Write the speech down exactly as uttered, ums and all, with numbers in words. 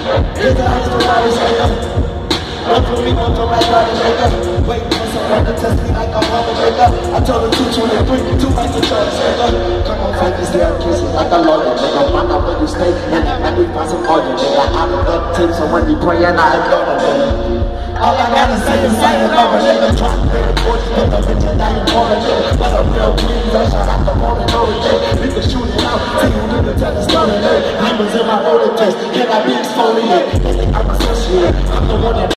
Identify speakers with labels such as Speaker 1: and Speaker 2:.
Speaker 1: Here's the house to always say up. Run through me, run through my body, shake up. Wait for someone to test me like I'm on the break up. I told her two twenty-three, two mics to try to shake up. Come on, fight this damn kisses like a lawyer, nigga. Find out where you stay, and then we find some audio, nigga. Out of the tape, so when you pray, and I ignore them, nigga. All I gotta say is say it over, nigga. Try to get a fortune, get the bitch, and now you're falling, nigga. But a real please, I shot out the morning, no day. We can shoot it out, see you nigga, tell the story, nigga. Numbers in my roller test, can I be exfoliated? I'm associated, I'm the one that